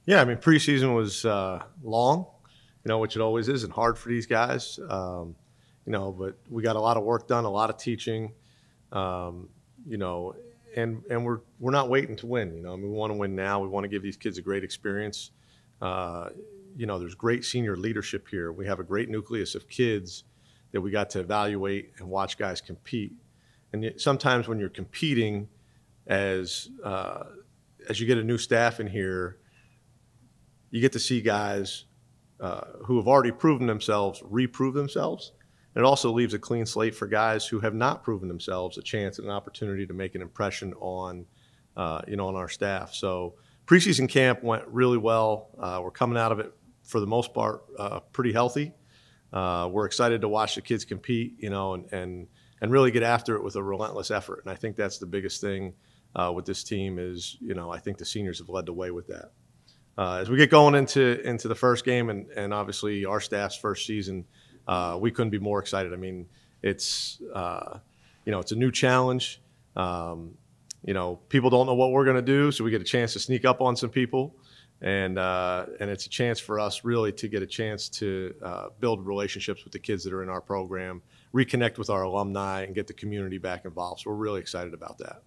Yeah, I mean, preseason was long, which it always is, and hard for these guys. But we got a lot of work done, a lot of teaching, um, you know, and we're not waiting to win. I mean, we want to win now. We want to give these kids a great experience. Uh, there's great senior leadership here. We have a great nucleus of kids that we got to evaluate and watch guys compete. And sometimes when you're competing, as as you get a new staff in here, you get to see guys who have already proven themselves reprove themselves. And it also leaves a clean slate for guys who have not proven themselves a chance and an opportunity to make an impression on, on our staff. So preseason camp went really well. We're coming out of it for the most part pretty healthy. We're excited to watch the kids compete, and really get after it with a relentless effort. And I think that's the biggest thing with this team is, I think the seniors have led the way with that. As we get going into the first game and obviously our staff's first season, we couldn't be more excited. I mean, it's it's a new challenge. People don't know what we're going to do, so we get a chance to sneak up on some people, and it's a chance for us really to get a chance to build relationships with the kids that are in our program, reconnect with our alumni, and get the community back involved. So we're really excited about that.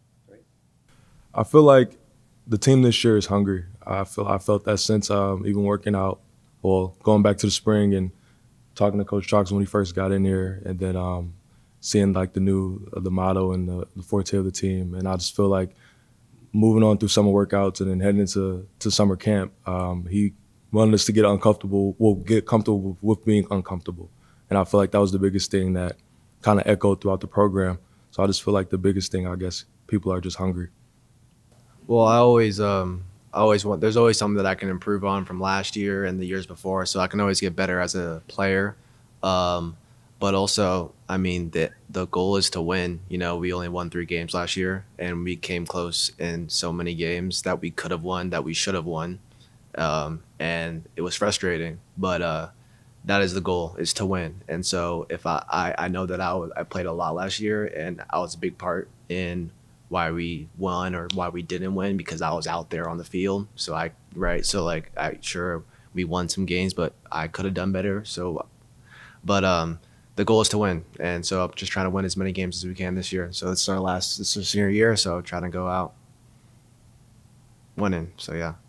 I feel like the team this year is hungry. I felt that since even working out, going back to the spring and talking to Coach Troxell when he first got in here, and then seeing like the motto and the forte of the team. And I just feel like moving on through summer workouts and then heading into summer camp, he wanted us to get comfortable with being uncomfortable. And I feel like that was the biggest thing that kind of echoed throughout the program. So I just feel like the biggest thing, I guess, people are just hungry. Well, I always want. There's always something that I can improve on from last year and the years before, so I can always get better as a player. But also, I mean, the goal is to win. We only won 3 games last year, and we came close in so many games that we could have won, that we should have won, and it was frustrating. But that is the goal, is to win. And so if I know that I played a lot last year, and I was a big part in why we won or why we didn't win, because I was out there on the field. So sure, we won some games, but I could have done better. But the goal is to win, and so I'm just trying to win as many games as we can this year. So this is our senior year, so trying to go out winning. So yeah.